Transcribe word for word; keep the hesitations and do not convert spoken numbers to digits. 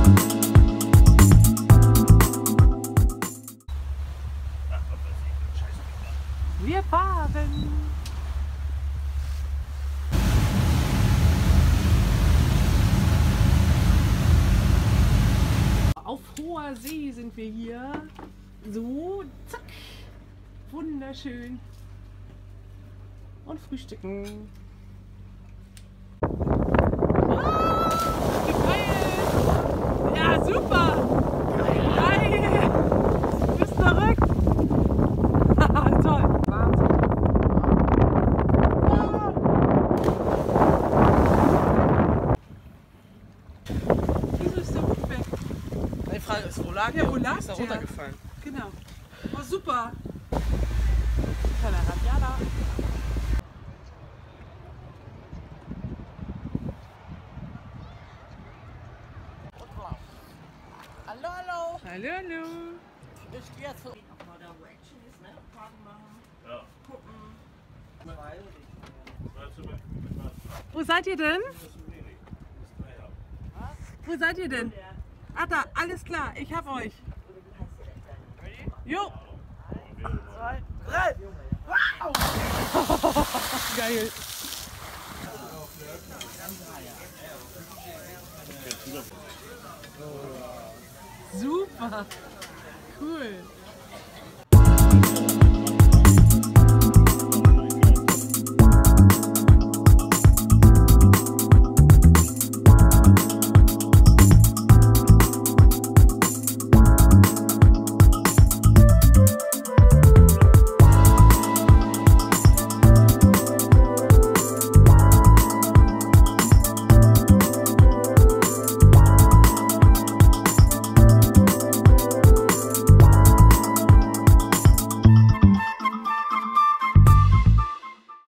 Wir fahren! Auf hoher See sind wir hier. So, zack! Wunderschön! Und frühstücken. Ah, geil! Ja, super! Geil! Du bist verrückt! Toll! Wahnsinn! Ah. Wieso ist der Hut weg? Die Frage ist, wo lag ja, der? Wo lag ist er der? runtergefallen? Genau. Oh, super! Kleiner Radialer. Hallo, hallo! Hallo, hallo! Ist jetzt so. Nochmal da, wo Action ist, ne? Fragen machen. Ja. Gucken. Wo seid ihr denn? Wo seid ihr denn? Ah, da, alles klar, ich hab euch. Jo! Zwei, drei! Wow! Geil! Super! Cool!